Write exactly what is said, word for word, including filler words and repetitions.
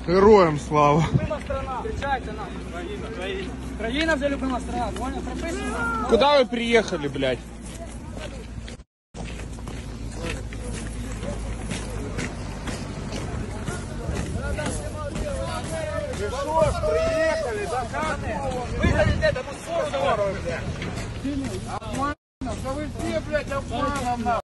Героям слава. Любима страна. Встречайте нас. Украина, Украина. Украина вже любима страна. Понял? Прописано. Куда вы приехали, блядь? Вы что ж, приехали, да как? Вы хотите этому спору, блядь. Обманом, да вы все, блядь, обманом, нахуй.